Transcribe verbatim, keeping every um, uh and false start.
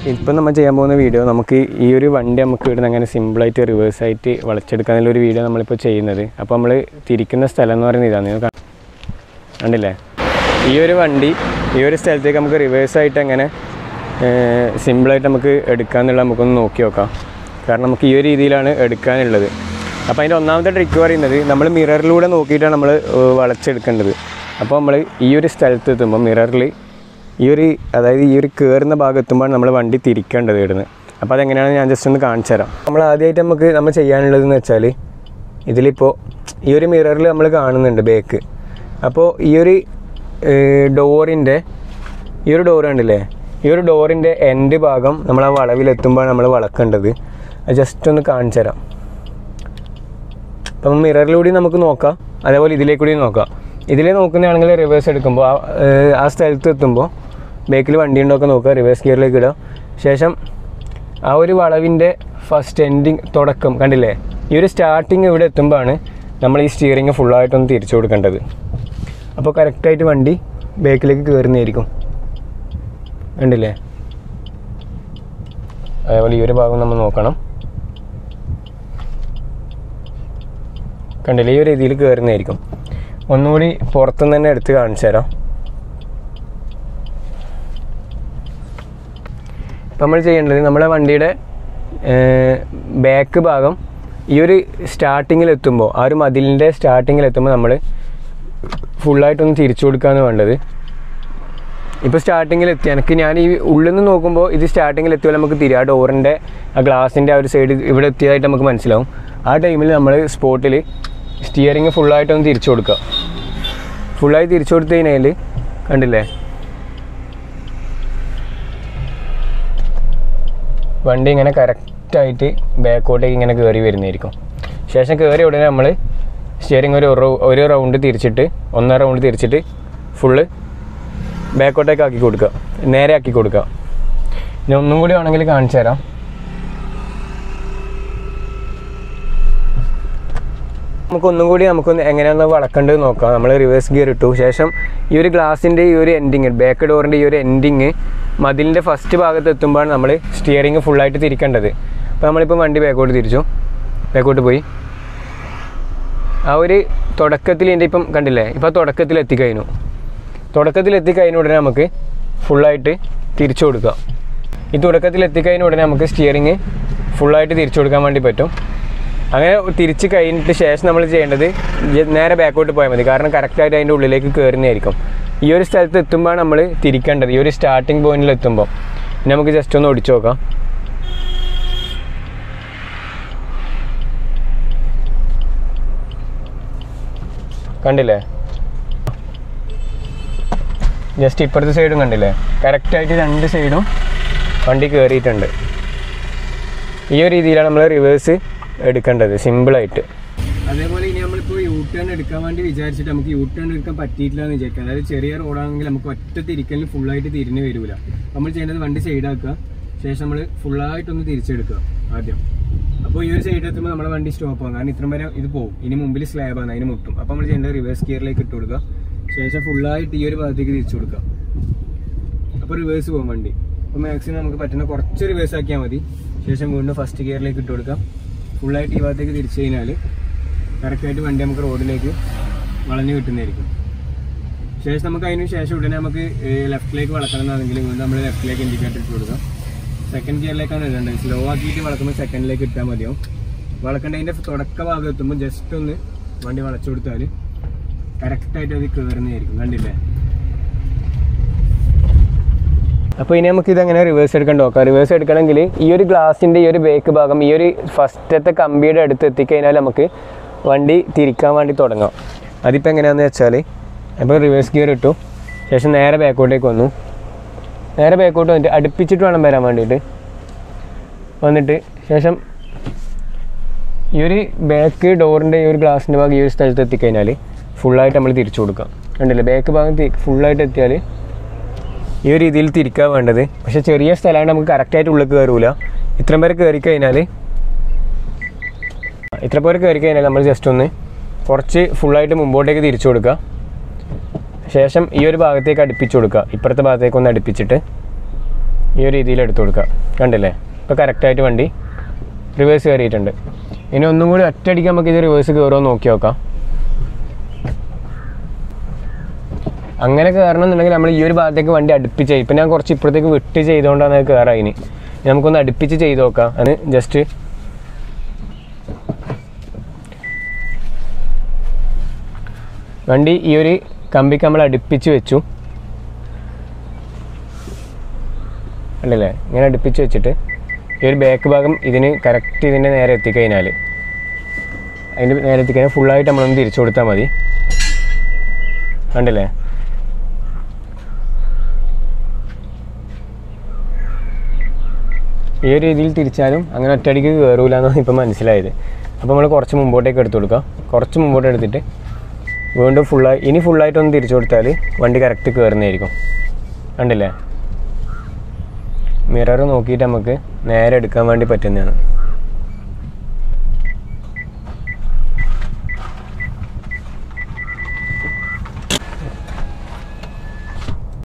ഇപ്പം നമ്മൾ ചെയ്യാൻ പോകുന്ന വീഡിയോ നമുക്ക് ഈ ഒരു വണ്ടി നമുക്ക് ഇവിടുന്ന് അങ്ങനെ സിമ്പിളായിട്ട് റിവേഴ്സായിട്ട് വളച്ചെടുക്കാനുള്ളൊരു വീഡിയോ നമ്മളിപ്പോൾ ചെയ്യുന്നത്. അപ്പോൾ നമ്മൾ തിരിക്കുന്ന സ്ഥലം എന്ന് പറയുന്നത് ഇതാണ്, നിങ്ങൾ കണ്ടില്ലേ? ഈ ഒരു വണ്ടി ഈ ഒരു സ്ഥലത്തേക്ക് നമുക്ക് റിവേഴ്സായിട്ട് എങ്ങനെ സിമ്പിളായിട്ട് നമുക്ക് എടുക്കാമെന്നുള്ള നമുക്കൊന്ന് നോക്കി നോക്കാം. കാരണം നമുക്ക് ഈ ഒരു രീതിയിലാണ് എടുക്കാനുള്ളത്. അപ്പോൾ അതിൻ്റെ ഒന്നാമത്തെ ട്രിക്ക് പറയുന്നത് നമ്മൾ മിററിലൂടെ നോക്കിയിട്ടാണ് നമ്മൾ വളച്ചെടുക്കേണ്ടത്. അപ്പോൾ നമ്മൾ ഈ ഒരു സ്ഥലത്ത് എത്തുമ്പോൾ മിററിൽ ഈ ഒരു അതായത് ഈ ഒരു കയറുന്ന ഭാഗം എത്തുമ്പോൾ നമ്മൾ വണ്ടി തിരിക്കേണ്ടത് ഇവിടുന്ന്. അപ്പോൾ അതെങ്ങനെയാണെന്ന് ഞാൻ ജസ്റ്റ് ഒന്ന് കാണിച്ചു തരാം. നമ്മൾ ആദ്യമായിട്ട് നമുക്ക് നമ്മൾ ചെയ്യാനുള്ളതെന്ന് വെച്ചാൽ ഇതിലിപ്പോൾ ഈ ഒരു മിററിൽ നമ്മൾ കാണുന്നുണ്ട് ബേക്ക്. അപ്പോൾ ഈ ഒരു ഡോറിൻ്റെ ഈ ഒരു ഡോർ കണ്ടില്ലേ, ഈ ഒരു ഡോറിൻ്റെ എൻഡ് ഭാഗം നമ്മൾ ആ വളവിലെത്തുമ്പോൾ നമ്മൾ വളക്കേണ്ടത്. അത് ജസ്റ്റ് ഒന്ന് കാണിച്ചു തരാം. അപ്പം മിററിലൂടെ നമുക്ക് നോക്കാം, അതേപോലെ ഇതിലേക്കൂടി നോക്കാം. ഇതിലേ നോക്കുന്നതാണെങ്കിൽ റിവേഴ്സ് എടുക്കുമ്പോൾ ആ ആ സ്ഥലത്ത് എത്തുമ്പോൾ ബേക്കിൽ വണ്ടി ഉണ്ടോക്കെ നോക്കുക, റിവേഴ്സ് ഗിയറിലേക്ക് ഇടുക. ശേഷം ആ ഒരു വളവിൻ്റെ ഫസ്റ്റ് എൻഡിങ് തുടക്കം കണ്ടില്ലേ, ഈ ഒരു സ്റ്റാർട്ടിങ് ഇവിടെ എത്തുമ്പോഴാണ് നമ്മൾ ഈ സ്റ്റിയറിങ് ഫുള്ളായിട്ടൊന്ന് തിരിച്ചു കൊടുക്കേണ്ടത്. അപ്പോൾ കറക്റ്റായിട്ട് വണ്ടി ബേക്കിലേക്ക് കയറുന്നതായിരിക്കും. കണ്ടില്ലേ? അതേപോലെ ഈ ഒരു ഭാഗം നമ്മൾ നോക്കണം. കണ്ടില്ലേ? ഈ ഒരു രീതിയിൽ കയറുന്നതായിരിക്കും. ഒന്നുകൂടി പുറത്തുനിന്ന് തന്നെ എടുത്ത് കാണിച്ചു തരാം. ഇപ്പം നമ്മൾ ചെയ്യേണ്ടത് നമ്മുടെ വണ്ടിയുടെ ബാക്ക് ഭാഗം ഈ ഒരു സ്റ്റാർട്ടിങ്ങിലെത്തുമ്പോൾ ആ ഒരു മതിലിൻ്റെ സ്റ്റാർട്ടിങ്ങിലെത്തുമ്പോൾ നമ്മൾ ഫുള്ളായിട്ടൊന്ന് തിരിച്ചു കൊടുക്കുകയാണ് വേണ്ടത്. ഇപ്പോൾ സ്റ്റാർട്ടിങ്ങിലെത്തി എനിക്ക് ഞാൻ ഈ ഉള്ളിൽ നിന്ന് നോക്കുമ്പോൾ ഇത് സ്റ്റാർട്ടിങ്ങിലെത്തിയാൽ നമുക്ക് തിരിയാ ഡോറിൻ്റെ ആ ഗ്ലാസിൻ്റെ ആ ഒരു സൈഡ് ഇവിടെ എത്തിയതായിട്ട് നമുക്ക് മനസ്സിലാവും. ആ ടൈമിൽ നമ്മൾ സ്പോട്ടിൽ സ്റ്റിയറിങ് ഫുള്ളായിട്ടൊന്ന് തിരിച്ചു കൊടുക്കുക. ഫുള്ളായി തിരിച്ചു കൊടുത്തു കഴിഞ്ഞാൽ കണ്ടില്ലേ, വണ്ടി ഇങ്ങനെ കറക്റ്റായിട്ട് ബാക്കോട്ടേക്ക് ഇങ്ങനെ കയറി വരുന്നതായിരിക്കും. ശേഷം കയറി ഉടനെ നമ്മൾ സ്റ്റിയറിങ് ഒരു ഒരു റൗണ്ട് തിരിച്ചിട്ട് ഒന്നര റൗണ്ട് തിരിച്ചിട്ട് ഫുള്ള് ബാക്കോട്ടേക്ക് ആക്കി കൊടുക്കുക, നേരെ ആക്കി കൊടുക്കുക. ഇനി ഒന്നും കൂടി വേണമെങ്കിൽ കാണിച്ചു തരാം. നമുക്കൊന്നും കൂടി നമുക്കൊന്ന് എങ്ങനെയാണെന്ന് വളക്കേണ്ടത് നോക്കാം. നമ്മൾ റിവേഴ്സ് ഗിയർ ഇട്ടു. ശേഷം ഈ ഒരു ഗ്ലാസിൻ്റെ ഈ ഒരു എൻഡിങ്, ബാക്ക് ഡോറിൻ്റെ ഈ ഒരു എൻഡിങ് മതിലിൻ്റെ ഫസ്റ്റ് ഭാഗത്ത് എത്തുമ്പോഴാണ് നമ്മൾ സ്റ്റിയറിങ് ഫുള്ളായിട്ട് തിരിക്കേണ്ടത്. അപ്പോൾ നമ്മളിപ്പോൾ വണ്ടി ബാക്കോട്ട് തിരിച്ചു, ബാക്കോട്ട് പോയി. ആ ഒരു തുടക്കത്തിൽ എൻ്റെ ഇപ്പം കണ്ടില്ലേ, ഇപ്പോൾ തുടക്കത്തിൽ എത്തിക്കഴിഞ്ഞു. തുടക്കത്തിൽ എത്തിക്കഴിഞ്ഞ ഉടനെ നമുക്ക് ഫുള്ളായിട്ട് തിരിച്ചു കൊടുക്കുക. ഈ തുടക്കത്തിൽ എത്തിക്കഴിഞ്ഞ ഉടനെ നമുക്ക് സ്റ്റിയറിങ് ഫുള്ളായിട്ട് തിരിച്ചു കൊടുക്കാൻ വേണ്ടി പറ്റും. അങ്ങനെ തിരിച്ച് കഴിഞ്ഞിട്ട് ശേഷം നമ്മൾ ചെയ്യേണ്ടത് നേരെ ബാക്കോട്ട് പോയാൽ മതി. കാരണം കറക്റ്റായിട്ട് അതിൻ്റെ ഉള്ളിലേക്ക് കയറുന്നതായിരിക്കും. ഈ ഒരു സ്ഥലത്ത് എത്തുമ്പോൾ നമ്മൾ തിരിക്കേണ്ടത് ഈ ഒരു സ്റ്റാർട്ടിങ് പോയിന്റിൽ എത്തുമ്പോൾ. ഇനി നമുക്ക് ജസ്റ്റ് ഒന്ന് ഓടിച്ചു നോക്കാം. കണ്ടില്ലേ? ജസ്റ്റ് ഇപ്പുറത്തെ സൈഡും കണ്ടില്ലേ, കറക്റ്റായിട്ട് രണ്ട് സൈഡും വണ്ടി കയറിയിട്ടുണ്ട്. ഈ ഒരു രീതിയിലാണ് നമ്മൾ റിവേഴ്സ് എടുക്കേണ്ടത് സിമ്പിളായിട്ട്. അതേപോലെ ഇനി നമ്മളിപ്പോൾ യൂ ടേൺ എടുക്കാൻ വേണ്ടി വിചാരിച്ചിട്ട് നമുക്ക് യൂ ടേൺ എടുക്കാൻ പറ്റിയിട്ടില്ല എന്ന് വിചാരിക്കാം. അതായത് ചെറിയ റോഡാണെങ്കിൽ നമുക്ക് ഒറ്റ തിരിക്കലിന് ഫുള്ളായിട്ട് തിരിഞ്ഞ് വരില്ല. നമ്മൾ ചെയ്യേണ്ടത് വണ്ടി സൈഡാക്കുക, ശേഷം നമ്മൾ ഫുള്ളായിട്ടൊന്ന് തിരിച്ചെടുക്കുക ആദ്യം. അപ്പോൾ ഈ ഒരു സൈഡിൽ എത്തുമ്പോൾ നമ്മുടെ വണ്ടി സ്റ്റോപ്പ് ആകും. കാരണം ഇത്രയും വരെ ഇത് പോകും. ഇനി മുമ്പിൽ സ്ലാബാണ്, അതിന് മുട്ടും. അപ്പോൾ നമ്മൾ ചെയ്യേണ്ടത് റിവേഴ്സ് ഗിയറിലേക്ക് ഇട്ട് കൊടുക്കുക. ശേഷം ഫുള്ളായിട്ട് ഈ ഒരു ഭാഗത്തേക്ക് തിരിച്ചു കൊടുക്കുക. അപ്പോൾ റിവേഴ്സ് പോകും വണ്ടി. അപ്പോൾ മാക്സിമം നമുക്ക് പറ്റുന്ന കുറച്ച് റിവേഴ്സ് ആക്കിയാൽ മതി. ശേഷം വീണ്ടും ഫസ്റ്റ് ഗിയറിലേക്ക് ഇട്ട് കൊടുക്കാം. ഫുള്ളായിട്ട് ഈ ഭാഗത്തേക്ക് തിരിച്ചു കഴിഞ്ഞാൽ കറക്റ്റായിട്ട് വണ്ടി നമുക്ക് റോഡിലേക്ക് വളഞ്ഞ് കിട്ടുന്നതായിരിക്കും. ശേഷം നമുക്ക് അതിന് ശേഷം ഉടനെ നമുക്ക് ലെഫ്റ്റിലേക്ക് വളക്കണമെന്നാണെങ്കിൽ വീണ്ടും നമ്മൾ ലെഫ്റ്റിലേക്ക് ഇൻഡിക്കേറ്റർ ഇട്ട് കൊടുക്കാം. സെക്കൻഡ് ഗിയറിലേക്കാണ് ഇടേണ്ടത്. സ്ലോ ആക്കിയിട്ട് വളക്കുമ്പോൾ സെക്കൻഡിലേക്ക് ഇട്ടാൽ മതിയാവും. വളക്കേണ്ടതിൻ്റെ തുടക്ക ഭാഗം എത്തുമ്പോൾ ജസ്റ്റ് ഒന്ന് വണ്ടി വളച്ചു കൊടുത്താൽ കറക്റ്റായിട്ട് അത് കയറുന്നതായിരിക്കും. കണ്ടില്ലേ? അപ്പോൾ ഇനി നമുക്ക് ഇതെങ്ങനെ റിവേഴ്സ് എടുക്കാൻ നോക്കാം. റിവേഴ്സ് എടുക്കണമെങ്കിൽ ഈ ഒരു ഗ്ലാസിൻ്റെ ഈ ഒരു ബേക്ക് ഭാഗം ഈ ഒരു ഫസ്റ്റത്തെ കമ്പിയുടെ അടുത്ത് എത്തിക്കഴിഞ്ഞാൽ നമുക്ക് വണ്ടി തിരിക്കാൻ വേണ്ടി തുടങ്ങാം. അതിപ്പോൾ എങ്ങനെയാണെന്ന് വെച്ചാൽ, അപ്പോൾ റിവേഴ്സ് ഗിയർ ഇട്ടു, ശേഷം നേരെ ബാക്കോട്ടേക്ക് വന്നു. നേരെ ബാക്കോട്ട് വന്നിട്ട് അടുപ്പിച്ചിട്ട് വേണം വരാൻ വേണ്ടിയിട്ട്. വന്നിട്ട് ശേഷം ഈ ഒരു ബാക്ക് ഡോറിൻ്റെ ഈ ഒരു ഗ്ലാസിൻ്റെ ഭാഗം ഈ ഒരു സ്ഥലത്ത് എത്തിക്കഴിഞ്ഞാൽ ഫുള്ളായിട്ട് നമ്മൾ തിരിച്ചു കൊടുക്കാം. കണ്ടില്ലേ? ബാക്ക് ഭാഗം ഫുള്ളായിട്ട് എത്തിയാൽ ഈ ഒരു രീതിയിൽ തിരിക്കാൻ വേണ്ടത്. പക്ഷേ ചെറിയ സ്ഥലമാണ്, നമുക്ക് കറക്റ്റായിട്ട് ഉള്ളിൽ കയറൂല. ഇത്രയും പേര് കയറി കഴിഞ്ഞാൽ ഇത്ര പേര് കയറി കഴിഞ്ഞാൽ നമ്മൾ ജസ്റ്റ് ഒന്ന് കുറച്ച് ഫുള്ളായിട്ട് മുമ്പോട്ടേക്ക് തിരിച്ചു കൊടുക്കുക. ശേഷം ഈ ഒരു ഭാഗത്തേക്ക് അടുപ്പിച്ചു കൊടുക്കുക. ഇപ്പുറത്തെ ഭാഗത്തേക്ക് ഒന്ന് അടുപ്പിച്ചിട്ട് ഈ ഒരു രീതിയിൽ എടുത്തു കൊടുക്കുക. കണ്ടില്ലേ, ഇപ്പോൾ കറക്റ്റായിട്ട് വണ്ടി റിവേഴ്സ് കയറിയിട്ടുണ്ട്. ഇനി ഒന്നും കൂടി ഒറ്റയടിക്ക് നമുക്ക് ഇത് റിവേഴ്സ് കയറുമോ നോക്കി നോക്കാം. അങ്ങനെ കയറണം എന്നുണ്ടെങ്കിൽ നമ്മൾ ഈ ഒരു ഭാഗത്തേക്ക് വണ്ടി അടുപ്പിച്ച്, ഇപ്പം ഞാൻ കുറച്ച് ഇപ്പുറത്തേക്ക് വിട്ട് ചെയ്തുകൊണ്ടാണ് അത് കയറാം. ഇനി നമുക്കൊന്ന് അടുപ്പിച്ച് ചെയ്ത് നോക്കാം. അത് ജസ്റ്റ് വണ്ടി ഈ ഒരു കമ്പിക്ക് നമ്മൾ അടുപ്പിച്ച് വെച്ചു, അല്ലല്ലേ, ഇങ്ങനെ അടുപ്പിച്ച് വെച്ചിട്ട് ഈ ഒരു ബാക്ക് ഭാഗം ഇതിന് കറക്റ്റ് ഇതിൻ്റെ നേരെ എത്തിക്കഴിഞ്ഞാൽ, അതിൻ്റെ നേരെ എത്തിക്കഴിഞ്ഞാൽ ഫുള്ളായിട്ട് നമ്മളൊന്ന് തിരിച്ചു കൊടുത്താൽ മതി. കണ്ടില്ലേ, ഈ ഒരു രീതിയിൽ തിരിച്ചാലും അങ്ങനെ ഒറ്റയടിക്ക് കയറൂല എന്നാണ് ഇപ്പം മനസ്സിലായത്. അപ്പോൾ നമ്മൾ കുറച്ച് മുമ്പോട്ടേക്ക് എടുത്തു കൊടുക്കുക. കുറച്ച് മുമ്പോട്ട് എടുത്തിട്ട് വീണ്ടും ഫുള്ളായി ഇനി ഫുള്ളായിട്ടൊന്ന് തിരിച്ചു കൊടുത്താൽ വണ്ടി കറക്റ്റ് കയറുന്നതായിരിക്കും. കണ്ടില്ലേ, മിറർ നോക്കിയിട്ട് നമുക്ക് നേരെ എടുക്കാൻ വേണ്ടി പറ്റുന്നതാണ്.